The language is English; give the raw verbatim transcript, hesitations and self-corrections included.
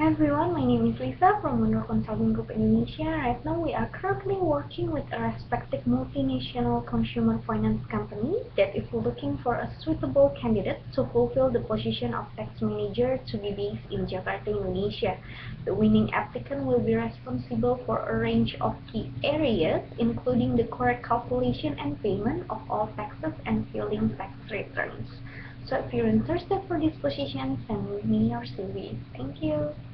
Hi everyone, my name is Lisa from Mundur Consulting Group Indonesia. Right now we are currently working with a respected multinational consumer finance company that is looking for a suitable candidate to fulfill the position of tax manager to be based in Jakarta, Indonesia. The winning applicant will be responsible for a range of key areas, including the correct calculation and payment of all taxes and filing tax returns. So if you're interested for this position, send me your C V. Thank you.